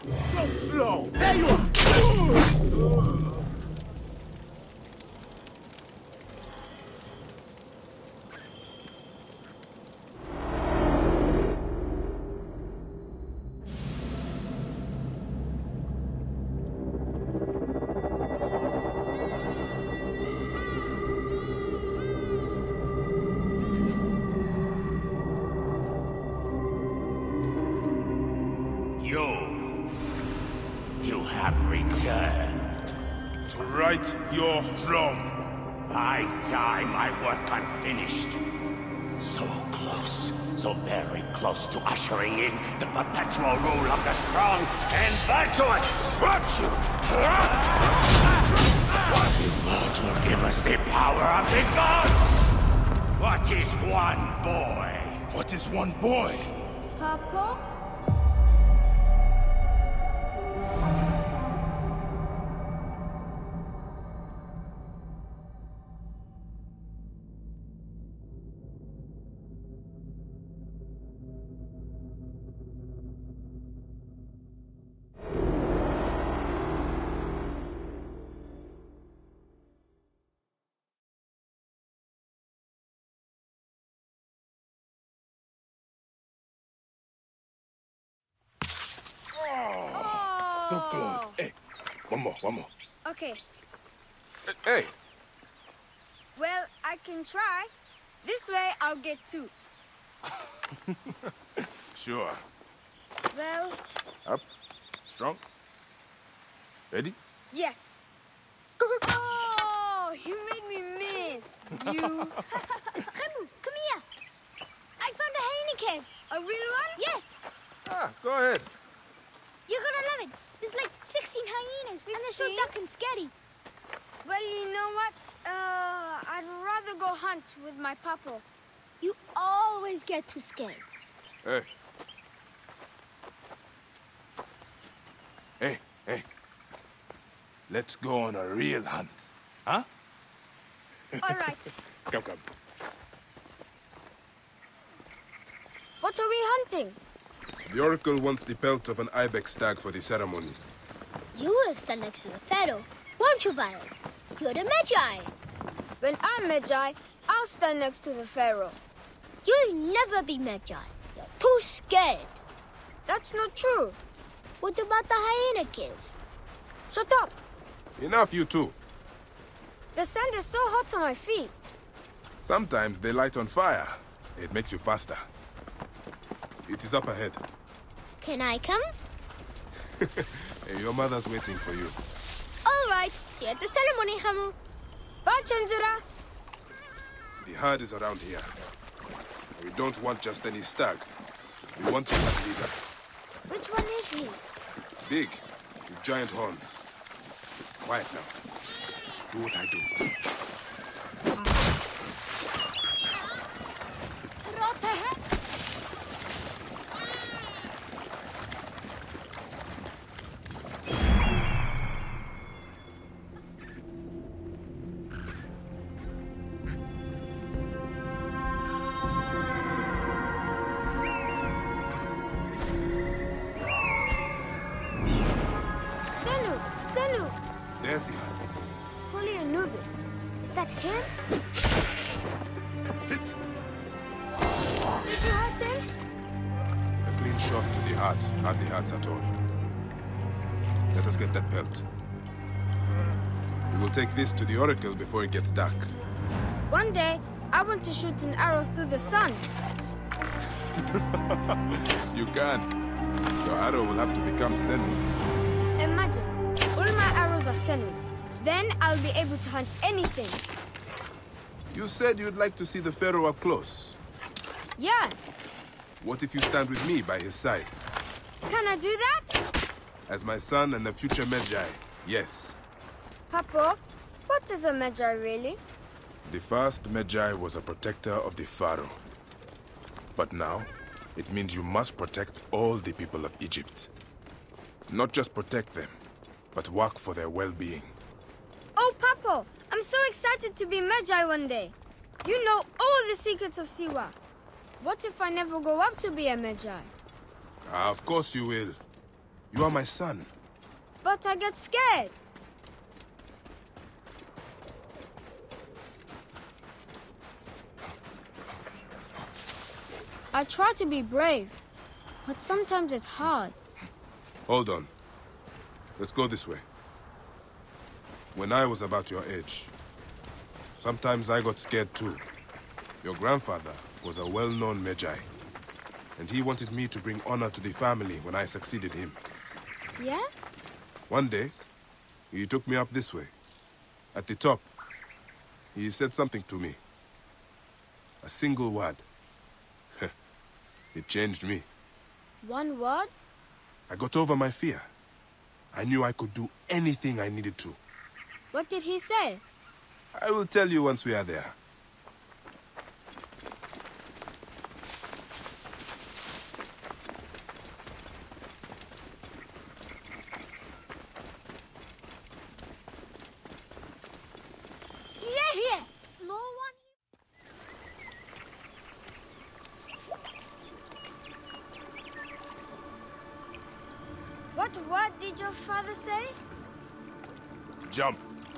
So slow! There you are! You have returned. To right your wrong. I die my work unfinished. So close, so very close to ushering in the perpetual rule of the strong and virtuous. Virtue! Virtue give us the power of the gods! What is one boy? What is one boy? Papa? So close. Hey, one more. Okay. Hey. Well, I can try. This way, I'll get two. Sure. Well... Up. Strong. Ready? Yes. Oh, you made me miss. You... Remu, come here. I found a hyena cave. A real one? Yes. Go ahead. You're gonna love it. There's like 16 hyenas, and they're so 16? dark and scary. Well, you know what? I'd rather go hunt with my papa. You always get too scared. Hey. Let's go on a real hunt. Huh? All right. Come. What are we hunting? The Oracle wants the pelt of an ibex stag for the ceremony. You will stand next to the pharaoh, won't you, Violet? You're the Magi. When I'm Magi, I'll stand next to the pharaoh. You'll never be Magi. You're too scared. That's not true. What about the hyena cave? Shut up. Enough, you two. The sand is so hot on my feet. Sometimes they light on fire. It makes you faster. It is up ahead. Can I come? Hey, your mother's waiting for you. All right. See you at the ceremony, Hamu. Bye, Chandra. The herd is around here. We don't want just any stag. We want the herd leader. Which one is he? Big, with giant horns. Quiet now. Do what I do. Senu! There's the herd. Holy Anubis. Is that him? Hit! Did you hurt him? A clean shot to the heart. Hardly hurts at all. Let us get that pelt. We will take this to the Oracle before it gets dark. One day, I want to shoot an arrow through the sun. You can. Your arrow will have to become Senu. Imagine, all my arrows are Senus. Then I'll be able to hunt anything. You said you'd like to see the Pharaoh up close. Yeah. What if you stand with me by his side? Can I do that? As my son and the future Magi, yes. Papa, what is a Magi really? The first Magi was a protector of the Pharaoh. But now, it means you must protect all the people of Egypt. Not just protect them, but work for their well-being. Oh, Papa, I'm so excited to be Magi one day. You know all the secrets of Siwa. What if I never grow up to be a Magi? Of course you will. You are my son. But I get scared. I try to be brave, but sometimes it's hard. Hold on. Let's go this way. When I was about your age, sometimes I got scared too. Your grandfather was a well-known Medjay, and he wanted me to bring honor to the family when I succeeded him. Yeah? One day, he took me up this way. At the top, he said something to me. A single word. It changed me. One word? I got over my fear. I knew I could do anything I needed to. What did he say? I will tell you once we are there. Yeah. No one. What word did your father say? Jump.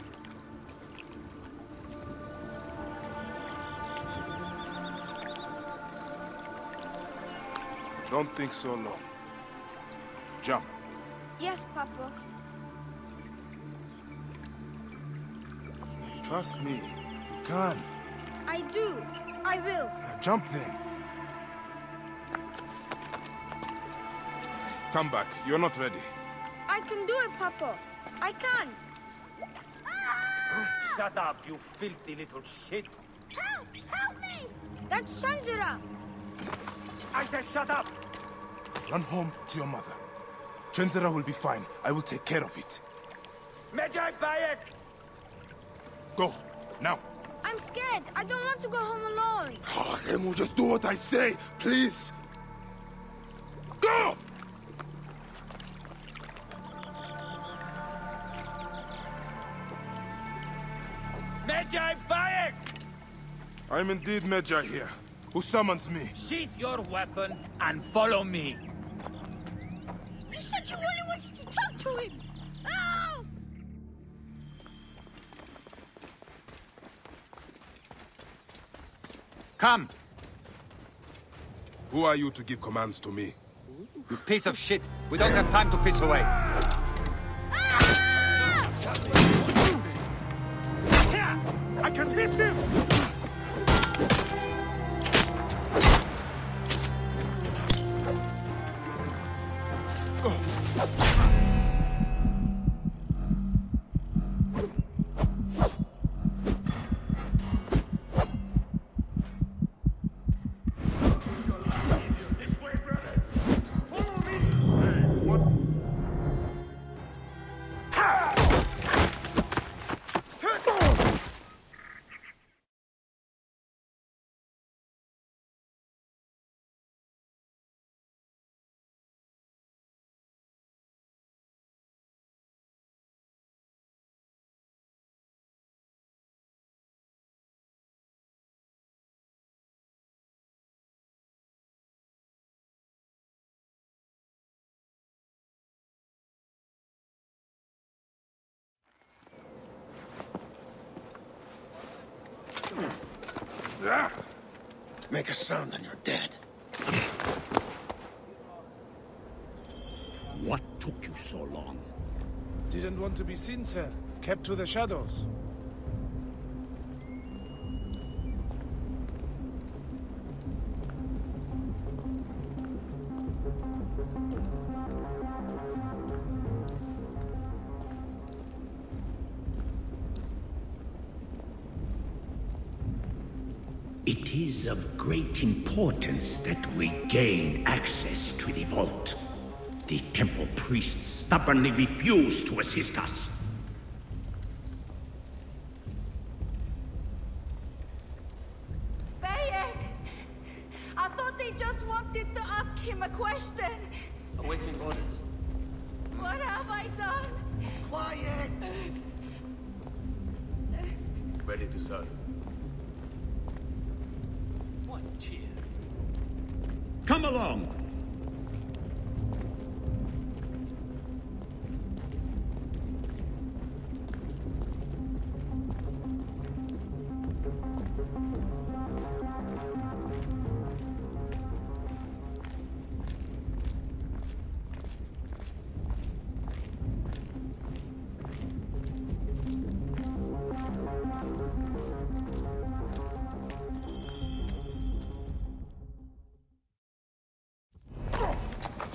Don't think so long. Jump. Yes, Papa. Trust me. You can. I do. I will. Jump then. Come back. You're not ready. I can do it, Papa. I can. Shut up, you filthy little shit! Help! Help me! That's Shanzira. I said shut up! Run home to your mother. Chenzera will be fine. I will take care of it. Medjay Bayek! Go. Now. I'm scared. I don't want to go home alone. Oh, Emu, just do what I say, please. Go! Medjay Bayek! I'm indeed Medjay here. Who summons me? Sheath your weapon and follow me. You said you only wanted to talk to him! Oh! Come, Who are you to give commands to me? you piece of shit. We don't have time to piss away. I can hit him! Make a sound and you're dead. What took you so long? Didn't want to be seen, sir. Kept to the shadows. It is of great importance that we gain access to the vault. The temple priests stubbornly refuse to assist us. Bayek! I thought they just wanted to ask him a question. Awaiting orders. What have I done? Quiet! Ready to serve. What cheer? Come along!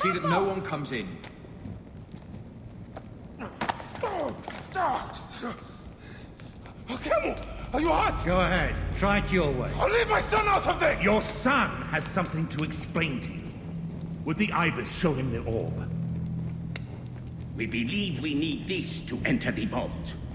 See that no one comes in. Camel, are you hurt? Go ahead. Try it your way. I'll leave my son out of this! Your son has something to explain to you. Would the Ibis show him the orb? We believe we need this to enter the vault.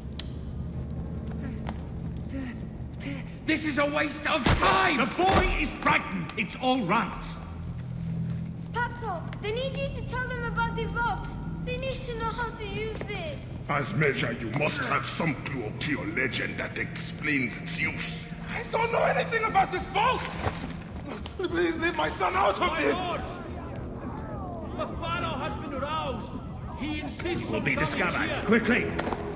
This is a waste of time! The boy is frightened. It's all right. Papa, they need you to tell them about the vault. They need to know how to use this. As Measure, you must have some clue to your legend that explains its use. I don't know anything about this vault! Please leave my son out of this! Lord! The Pharaoh has been aroused. He insists It will be on coming discovered. here. Quickly!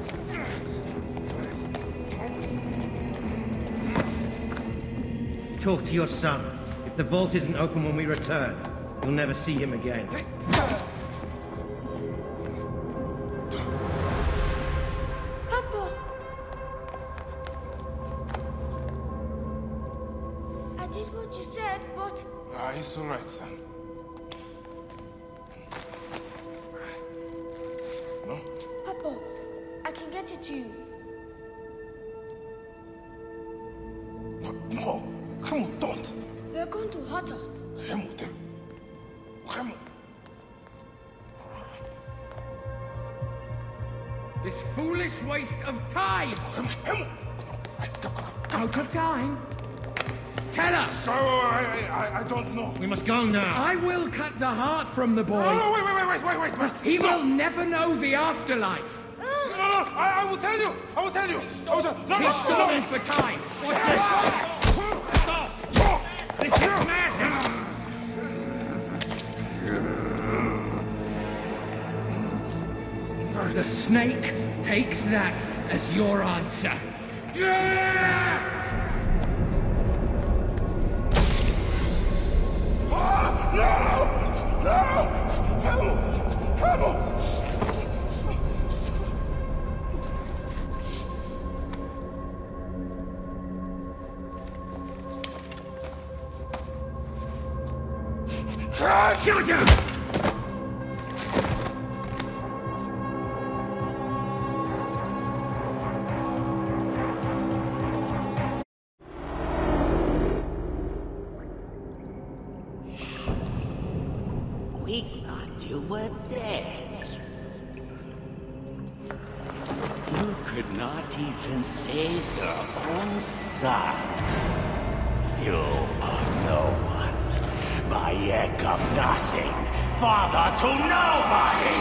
Talk to your son. If the vault isn't open when we return, you'll never see him again. Papa! I did what you said, but... It's all right, son. No? Papa, I can get it to you. No! Come on, don't! They're going to hurt us. This foolish waste of time! Out of time? Tell us! So, I don't know. We must go now. I will cut the heart from the boy. No, wait. He will never know the afterlife. No, I will tell you. I will tell you. No. He's stalling for time. Stop! This is madness! The snake takes that as your answer. Georgia! We thought you were dead. You could not even save your own son. You are no one. Bayek of nothing. Father to nobody!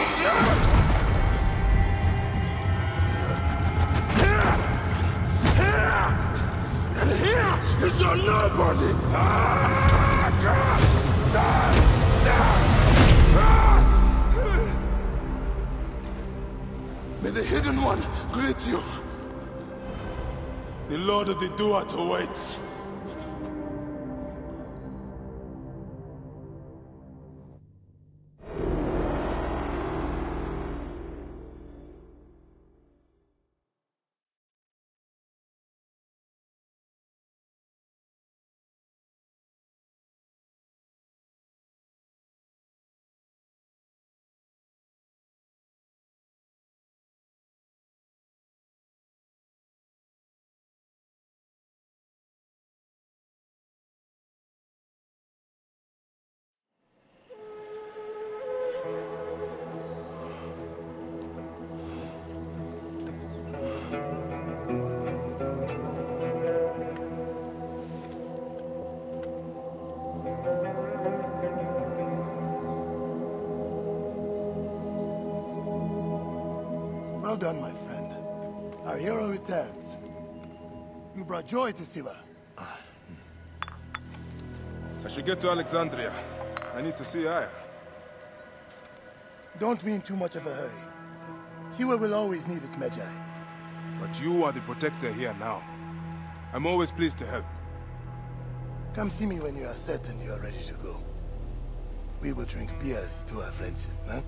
And here is your nobody! May the Hidden One greet you. The Lord of the Duat awaits. Well done, my friend. Our hero returns. You brought joy to Siva. I should get to Alexandria. I need to see Aya. Don't be in too much of a hurry. Siva will always need its Magi. But you are the protector here now. I'm always pleased to help. Come see me when you are certain you are ready to go. We will drink beers to our friendship, huh?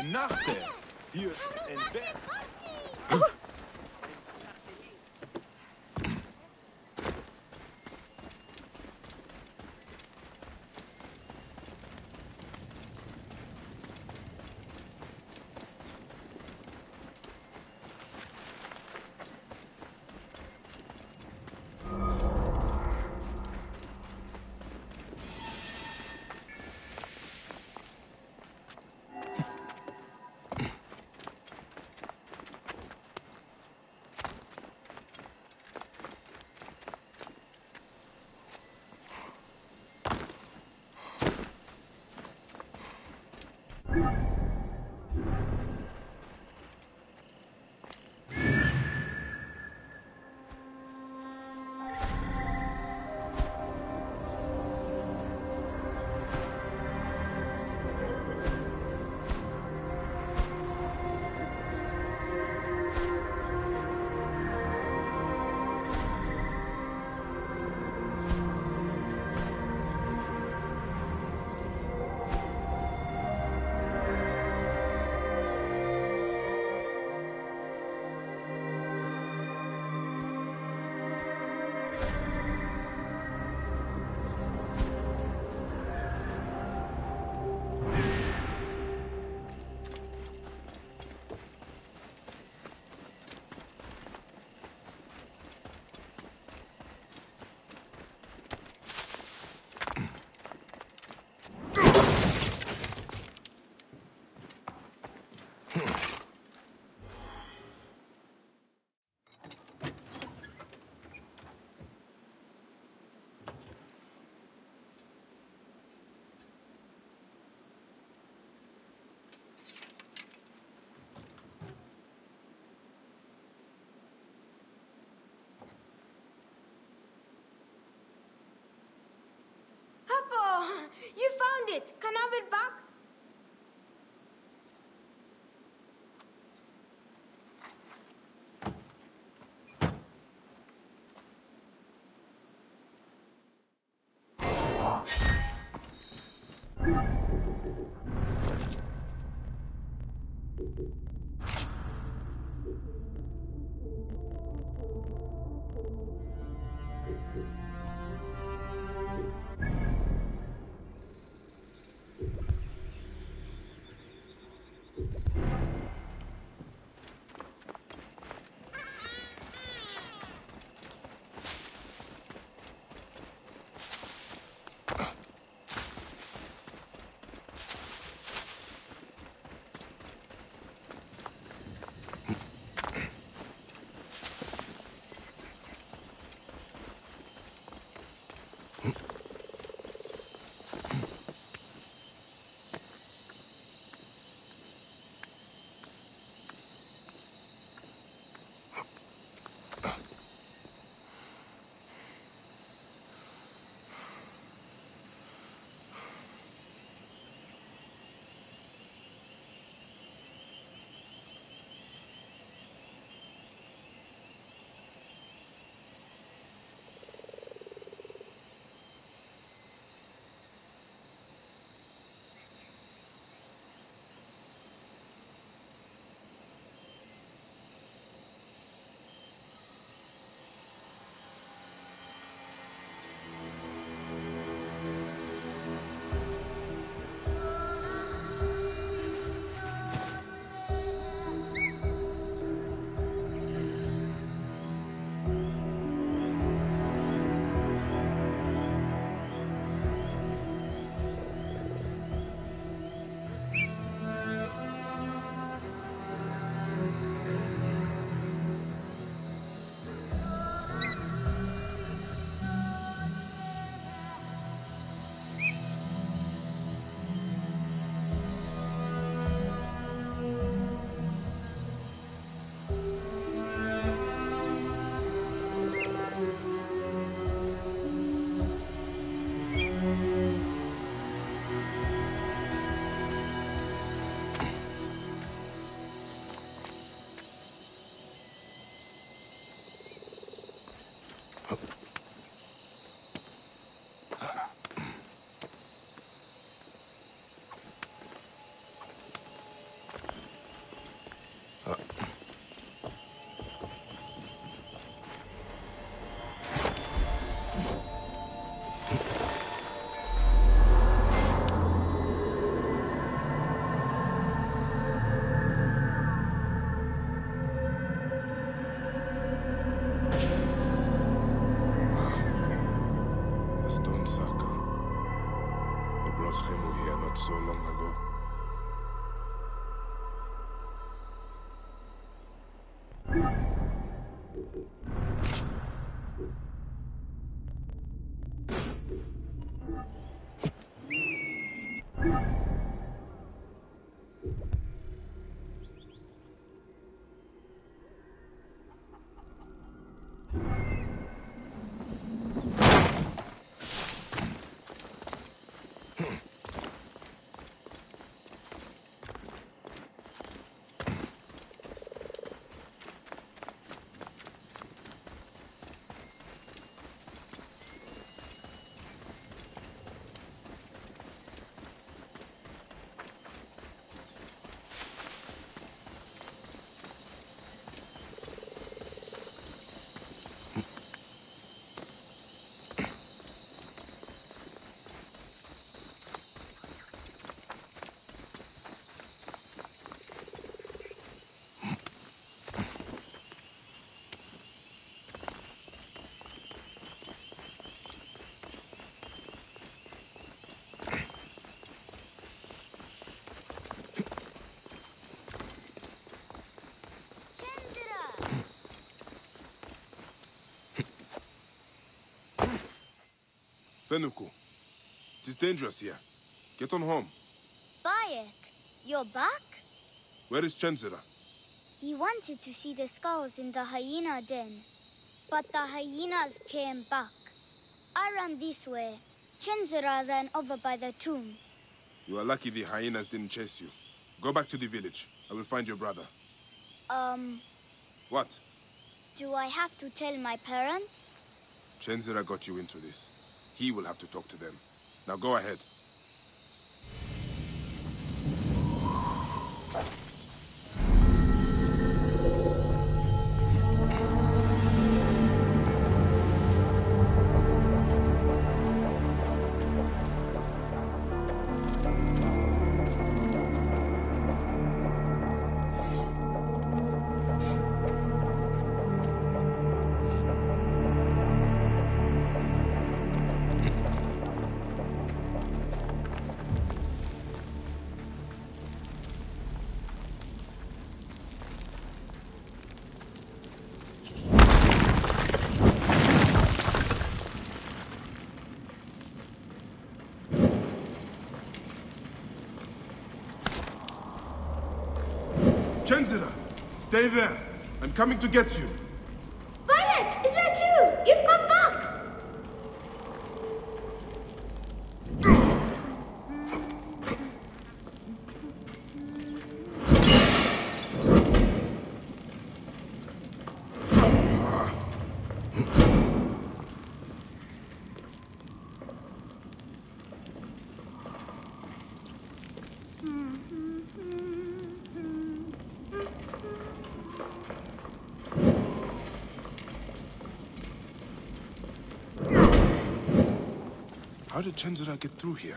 nachher. Hier en weg. Papa, you found it. Can I have it back? brought Khemu here not so long ago. Fenuku, it is dangerous here. Get on home. Bayek, you're back? Where is Chenzira? He wanted to see the skulls in the hyena den, but the hyenas came back. I ran this way. Chenzira ran over by the tomb. You are lucky the hyenas didn't chase you. Go back to the village. I will find your brother. What? Do I have to tell my parents? Chenzira got you into this. He will have to talk to them. Now go ahead. Chenzira, stay there. I'm coming to get you. Bayek, is that you? You've come back! How did Chenzira get through here?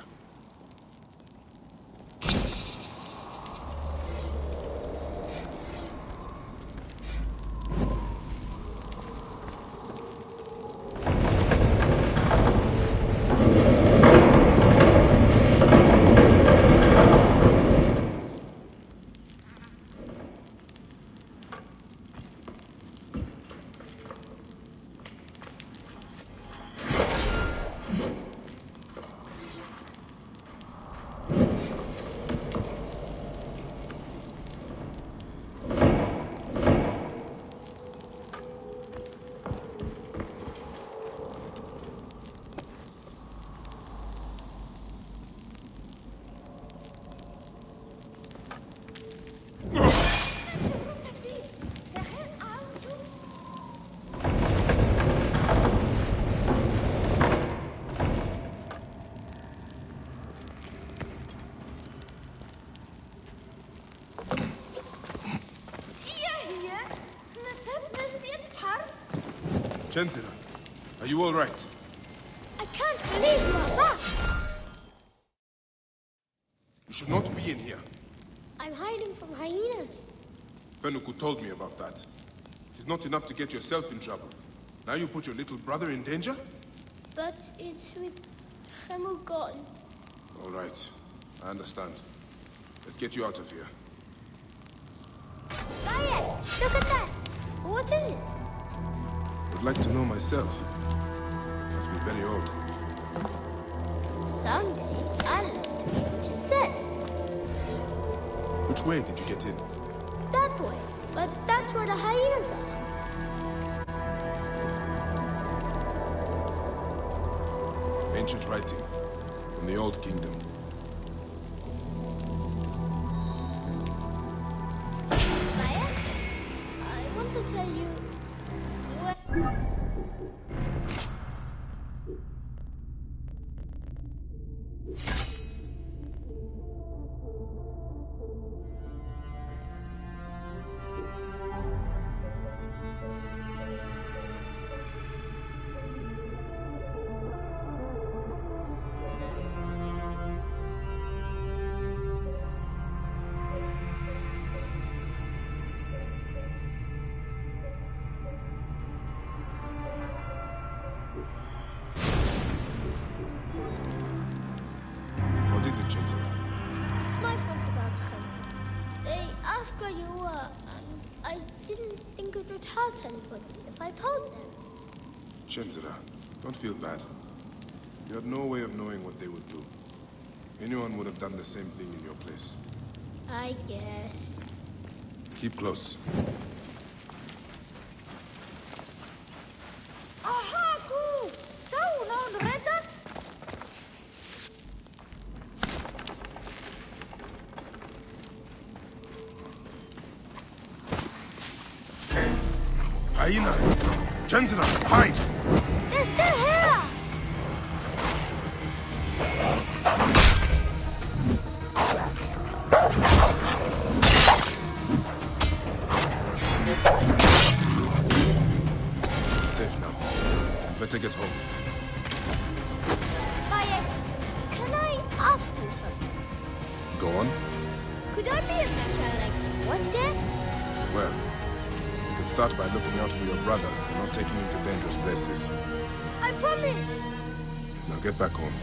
Chenzira, are you all right? I can't believe you're back! You should not be in here. I'm hiding from hyenas. Fenuku told me about that. It is not enough to get yourself in trouble. Now you put your little brother in danger? But it's with Khemu gone. All right. I understand. Let's get you out of here. Bayek, look at that! What is it? Would like to know myself. Must be very old. Someday, I'll learn to be what it says. Which way did you get in? That way. But that's where the hyenas are. Ancient writing from the Old Kingdom. Bayek, I want to tell you where... What is it, Chinta? It's my fault about him. They asked where you were, and I didn't think it would hurt anybody if I told them. Chenzira, don't feel bad. You had no way of knowing what they would do. Anyone would have done the same thing in your place. I guess. Keep close. Aha, cool! So, now the red dot? Hyena! Chenzira, hide! They're still here! It's safe now. Better get home. Bayek, can I ask you something? Go on. Could I be a Magi like you one day? Well, you can start by looking out for your brother and not taking him to dangerous places. I promise! Now get back home.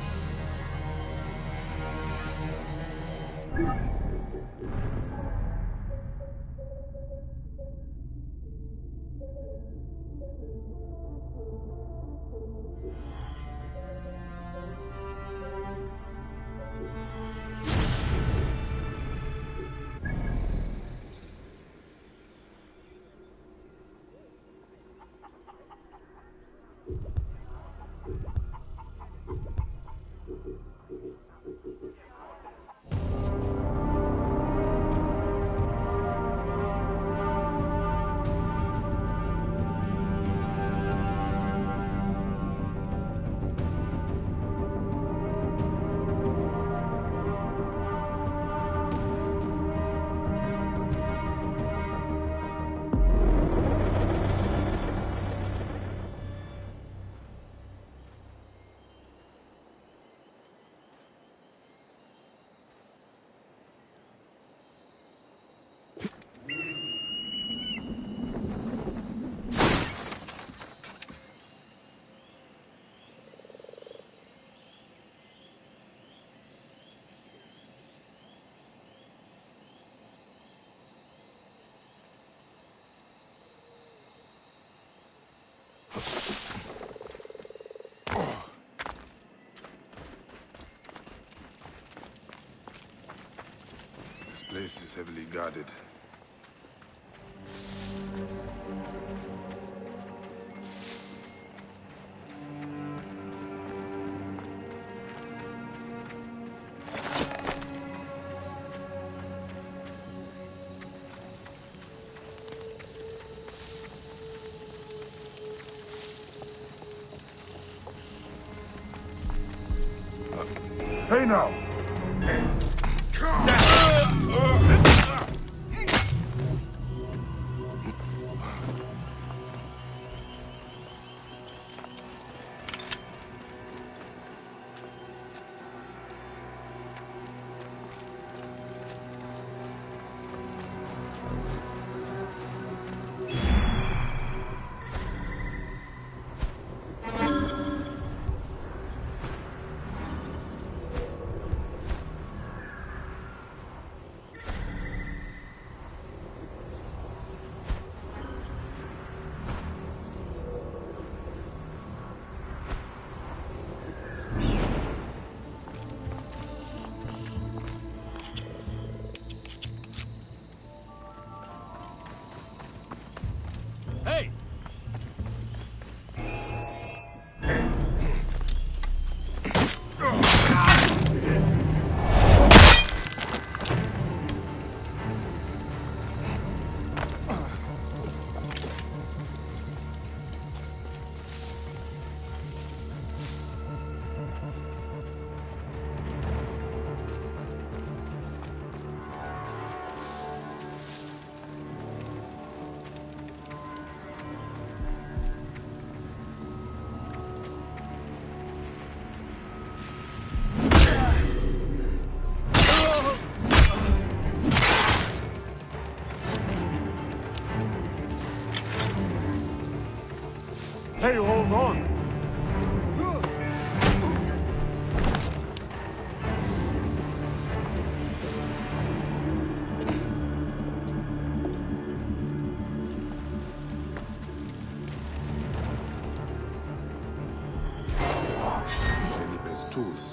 This place is heavily guarded. Hey now! Hey, hold on! Felipe's tools.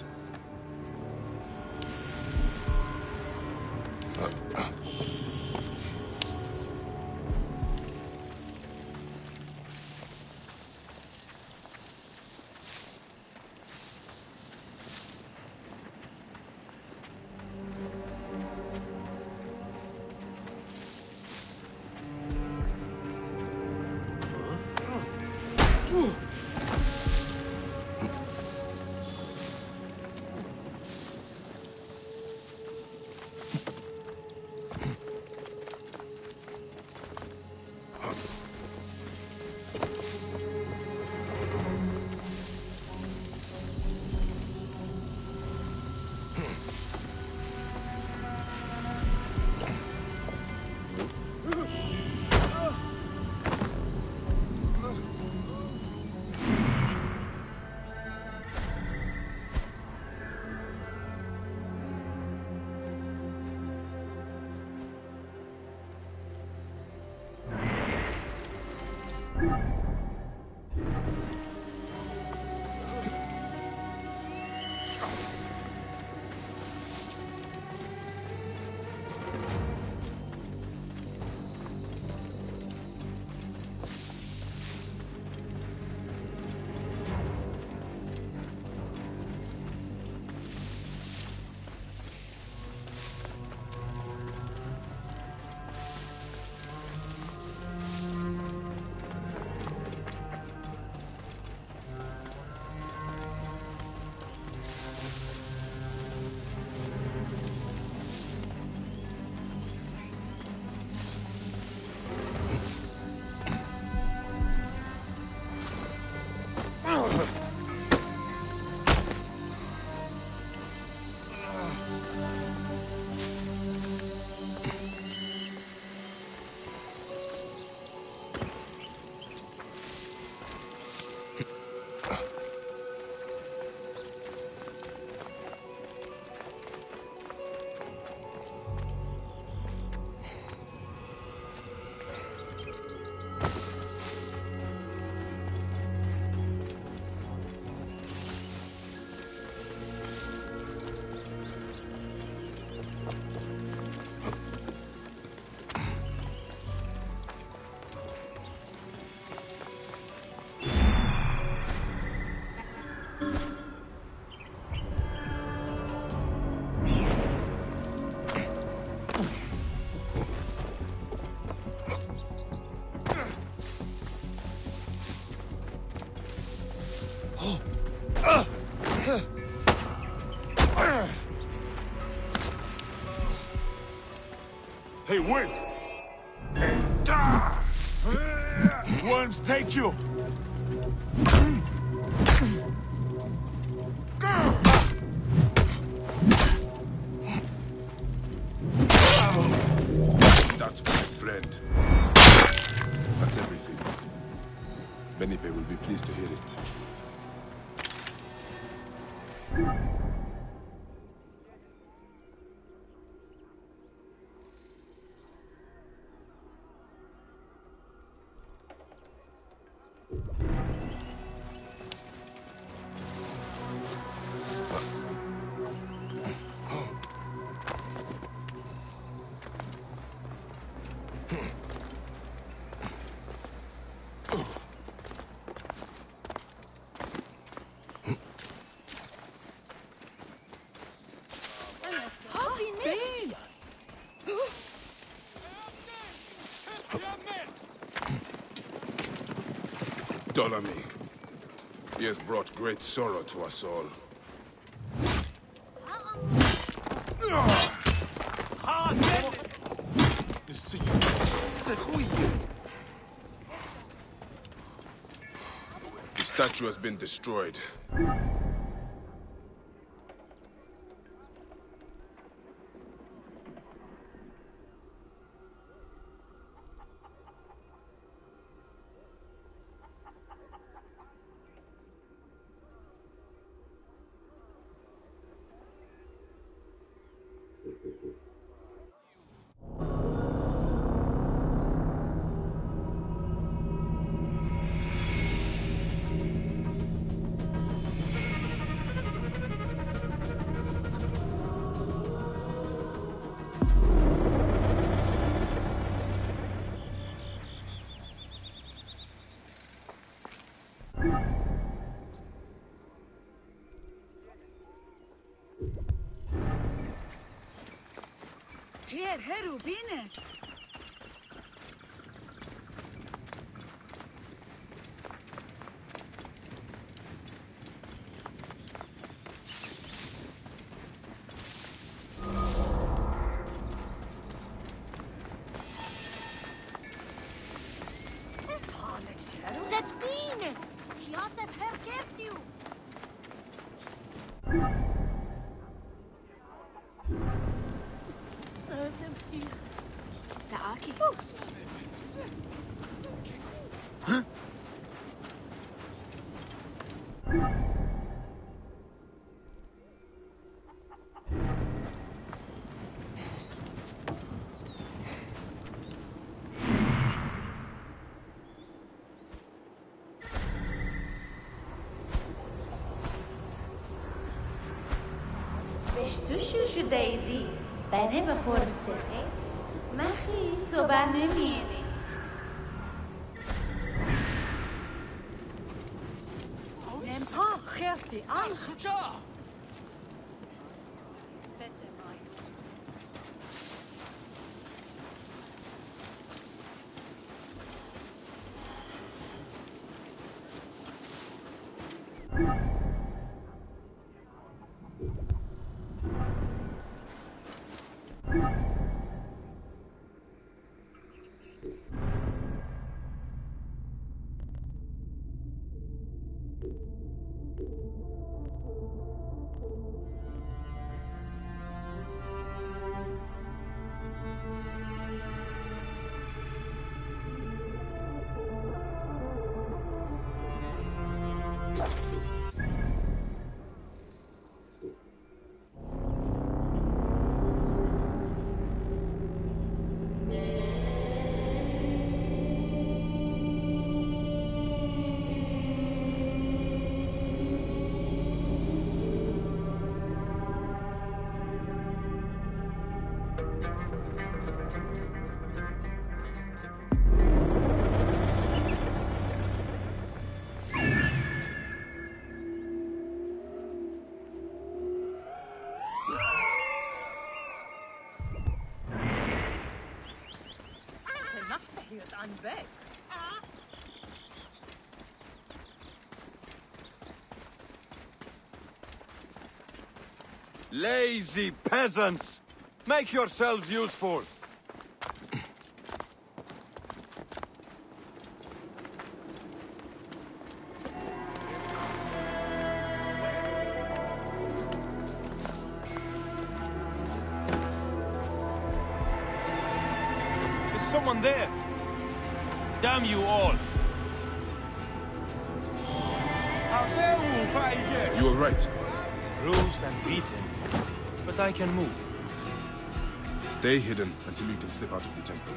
Hey, wait! Worms take you! That's my friend. That's everything. Benipe will be pleased to hear it. Ptolemy. He has brought great sorrow to us all. The statue has been destroyed. Here, Heru, Binet. Zet Binet! Joseph herkent u! Saaki. بشتوشو شدیدی بنه به پرسخه مخی صبح نمیری Nempa, Gerti, aan. Lazy peasants! Make yourselves useful! There's someone there! Damn you all! You all right? Bruised and beaten, but I can move. Stay hidden until you can slip out of the temple.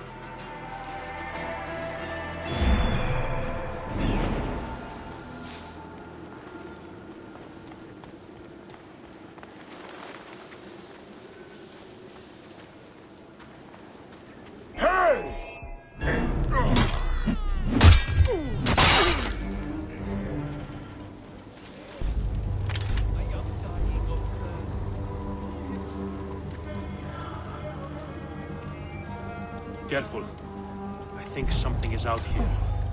Careful. I think something is out here.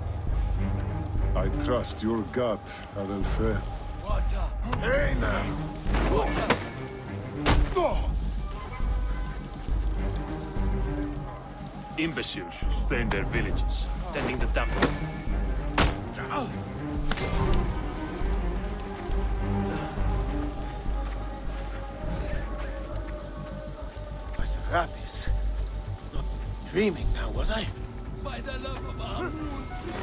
I trust your gut, Adelfe. Hey now! Imbeciles stay in their villages, tending the temple. My Serapis. Not dreaming now, was I? By the love of Amun!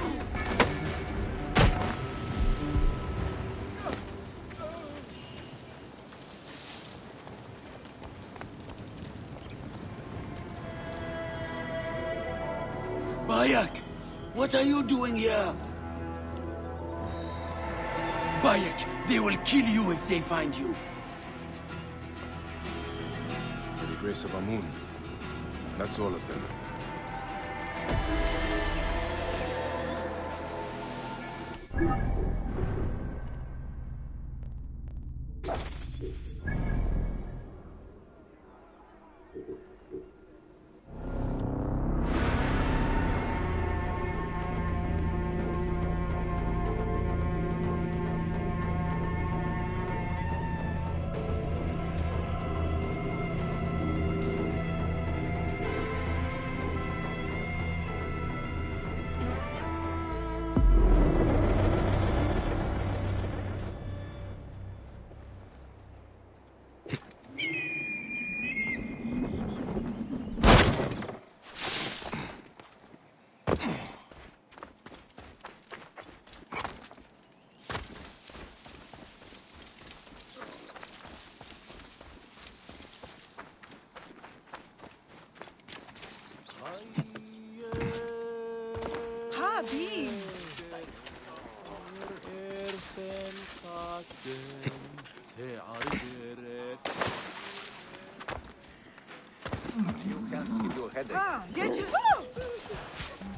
Bayek, what are you doing here? Bayek, they will kill you if they find you. By the grace of Amun. That's all of them.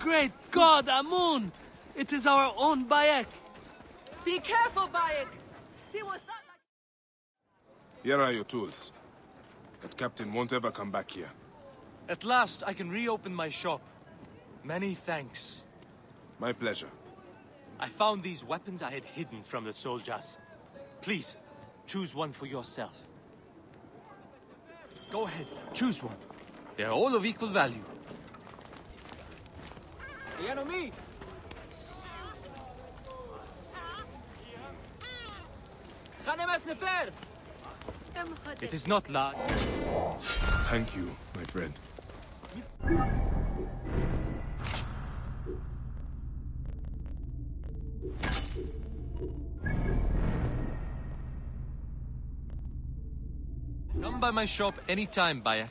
great god, Amun! It is our own Bayek! Be careful, Bayek! He was not like... Here are your tools. That captain won't ever come back here. At last, I can reopen my shop. Many thanks. My pleasure. I found these weapons I had hidden from the soldiers. Please, choose one for yourself. Go ahead, choose one. They are all of equal value. The enemy! It is not large. Thank you, my friend. Come by my shop anytime, Bayek.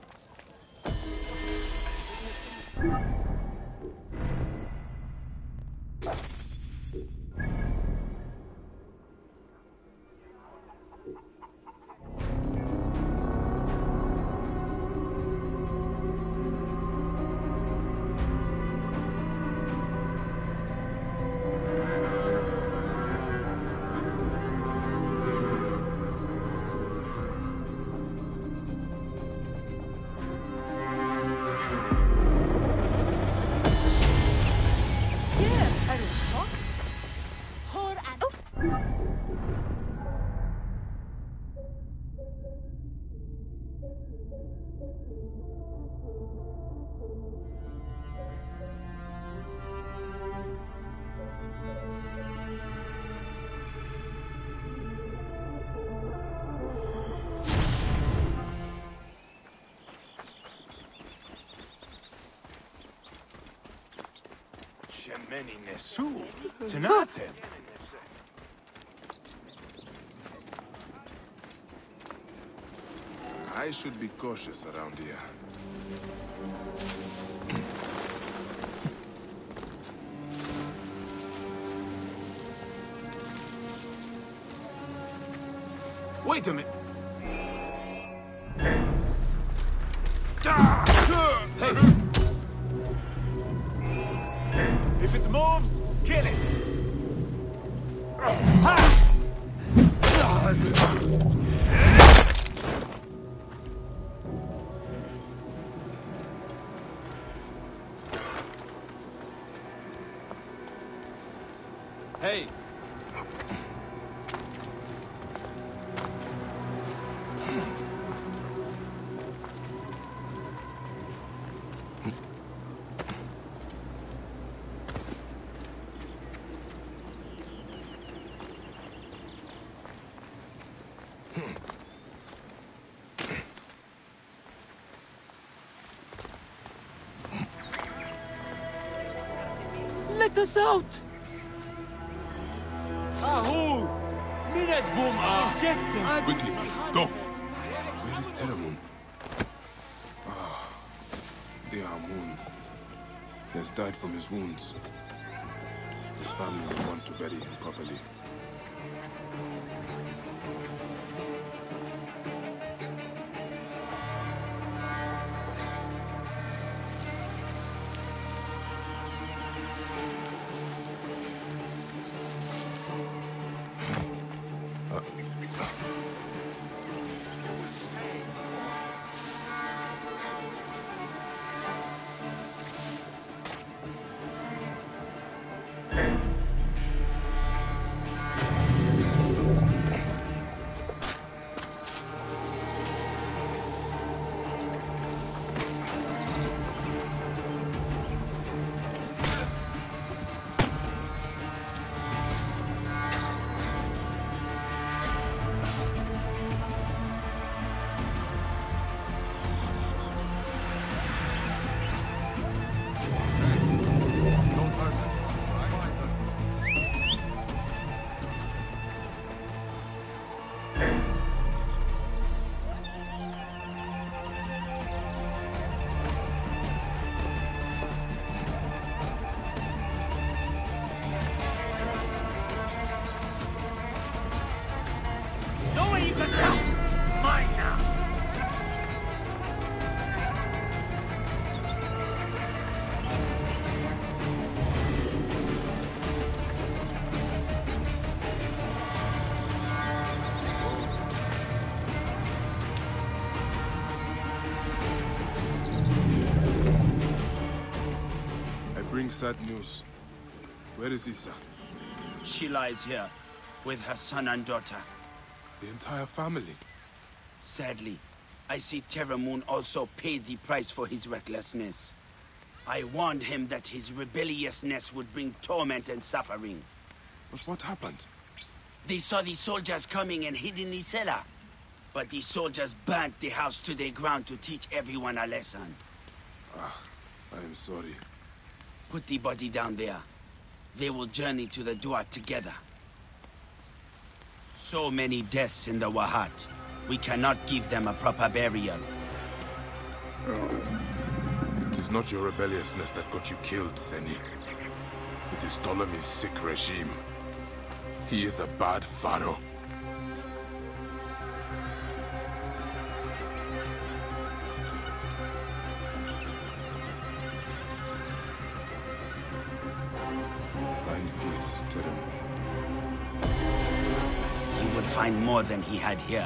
Shemeni Nesu, Tenate. I should be cautious around here. Wait a minute. Hey! If it moves, kill it! Hey! Let us out! Ahu! Minute boom Jesse! Quickly, go! Where is Teramun? Ah, dear Amun. He has died from his wounds. His family will want to bury him properly. sad news. Where is Issa? She lies here, with her son and daughter. The entire family? Sadly, I see Terramoon also paid the price for his recklessness. I warned him that his rebelliousness would bring torment and suffering. But what happened? They saw the soldiers coming and hid in the cellar. But the soldiers burnt the house to the ground to teach everyone a lesson. Ah, I am sorry. Put the body down there. They will journey to the Duat together. So many deaths in the Wahat. We cannot give them a proper burial. It is not your rebelliousness that got you killed, Seni. It is Ptolemy's sick regime. He is a bad pharaoh. Find peace, Terem. He would find more than he had here.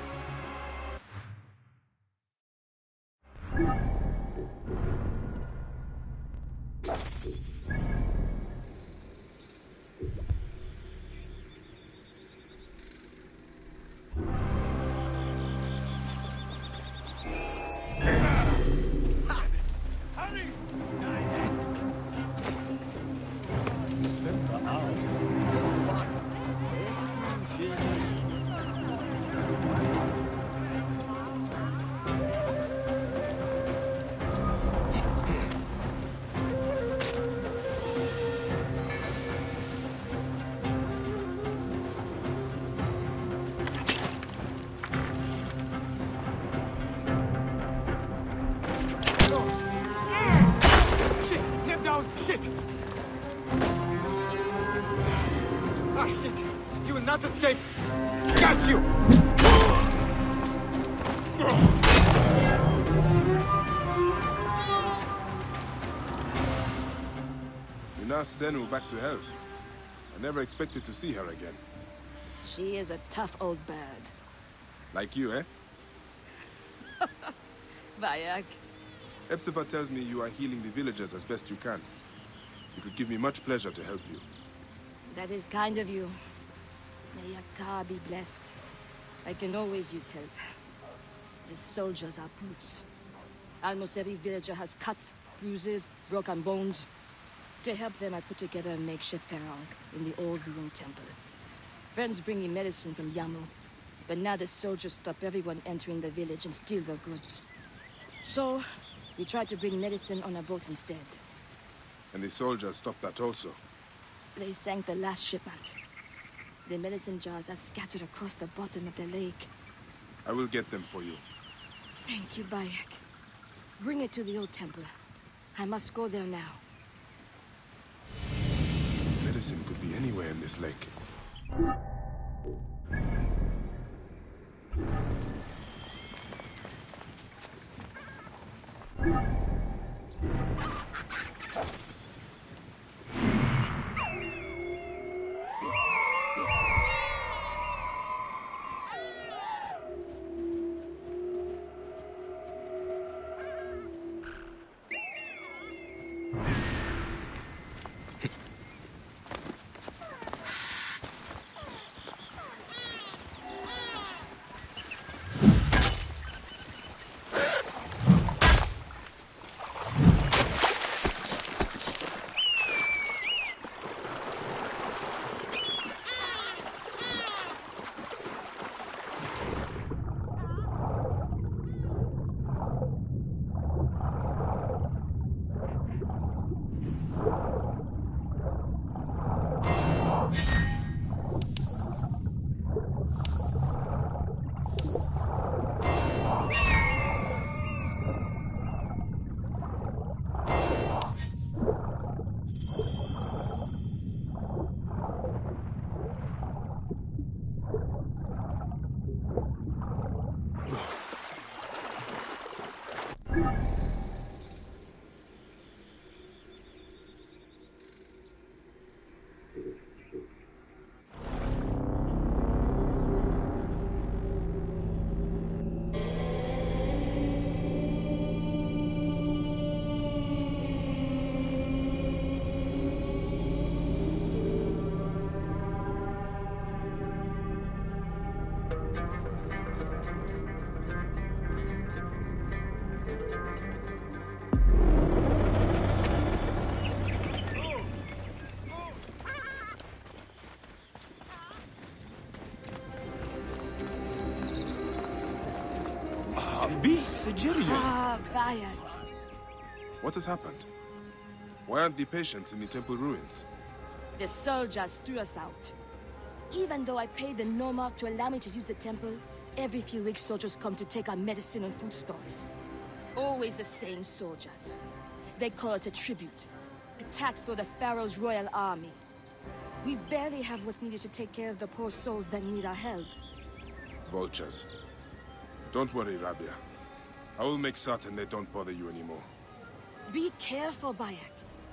Shit! Ah, shit! You will not escape! Got you! You nursed Senu back to health. I never expected to see her again. She is a tough old bird. Like you, eh? Bayek. Hepzibah tells me you are healing the villagers as best you can. It would give me much pleasure to help you. That is kind of you. May Yakar be blessed. I can always use help. The soldiers are brutes. Almost every villager has cuts, bruises, broken bones. To help them, I put together a makeshift perang in the old ruined temple. Friends bring me medicine from Yamu, but now the soldiers stop everyone entering the village and steal their goods. So, we tried to bring medicine on a boat instead. And the soldiers stopped that also. They sank the last shipment. The medicine jars are scattered across the bottom of the lake. I will get them for you. Thank you, Bayek. Bring it to the old temple. I must go there now. Medicine could be anywhere in this lake. beast! Ah, Bayek. What has happened? Why aren't the patients in the temple ruins? The soldiers threw us out. Even though I paid the Nomarch to allow me to use the temple, every few weeks soldiers come to take our medicine and food stocks. Always the same soldiers. They call it a tribute. A tax for the Pharaoh's royal army. We barely have what's needed to take care of the poor souls that need our help. Vultures. Don't worry, Rabia. I will make certain they don't bother you anymore. Be careful, Bayek.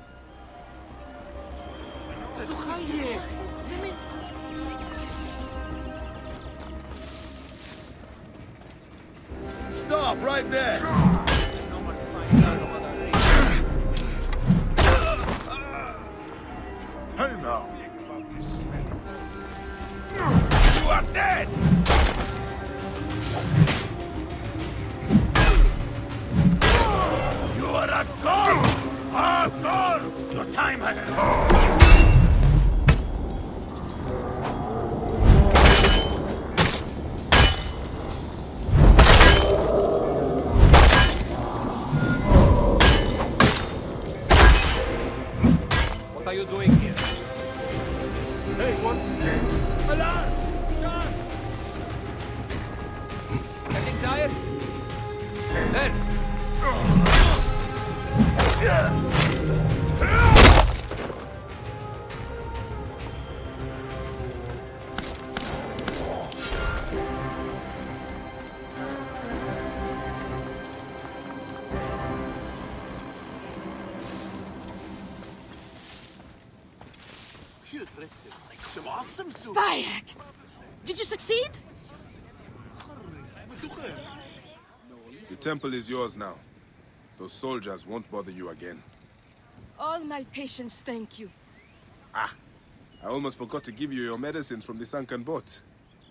Stop right there! Hey now! You are dead! You are a god! A god! Your time has come! What are you doing here? Hey, what? Alarm! John! Getting tired? There! Bayek! Did you succeed? The temple is yours now. Those soldiers won't bother you again. All my patients thank you. Ah! I almost forgot to give you your medicines from the sunken boat.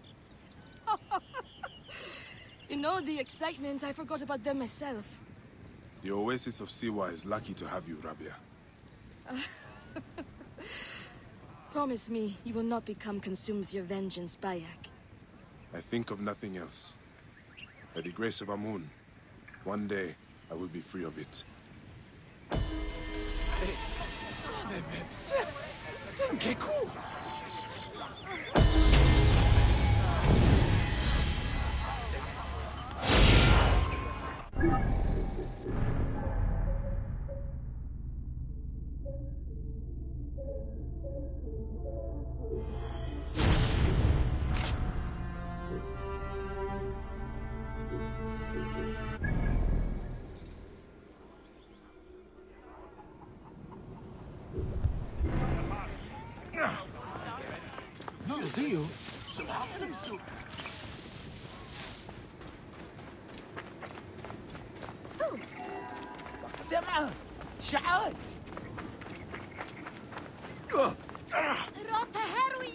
In all the excitement, I forgot about them myself. The Oasis of Siwa is lucky to have you, Rabia. Promise me you will not become consumed with your vengeance, Bayek. I think of nothing else. By the grace of Amun, one day I will be free of it. Okay, cool. Dio? سمعة شعات روتا هروي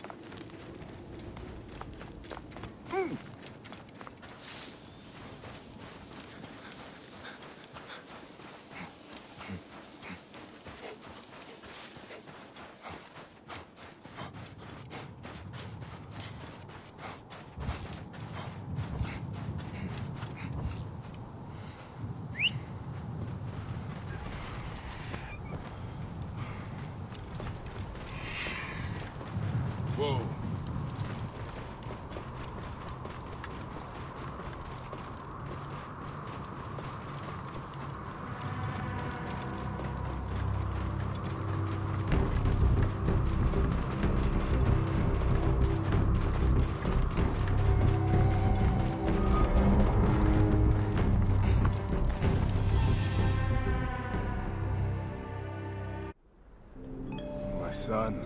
Whoa. My son.